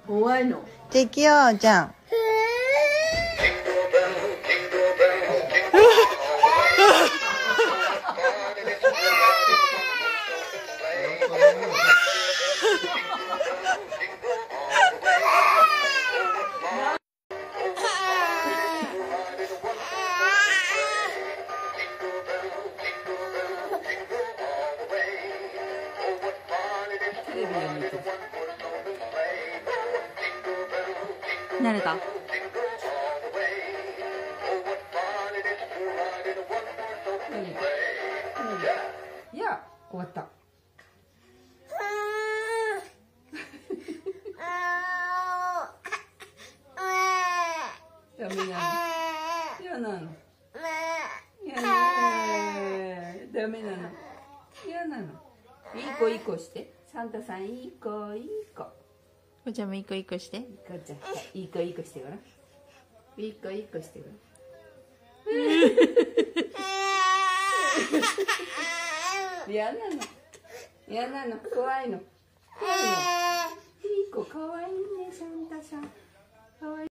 怖いの。 じゃあ行くよ、じゃん。 テレビを見てる。 慣れた？ いや、終わった。ダメなの。嫌なの。嫌なの。ダメなの。嫌なの。いい子いい子して。サンタさんいい子いい子。 おちゃんも一個一個して。 いい子ちゃん。いい子いい子してごらん。いい子いい子してごらん。嫌なの。嫌なの。怖いの。怖いの。いい子かわいいね、サンタさん。かわいい。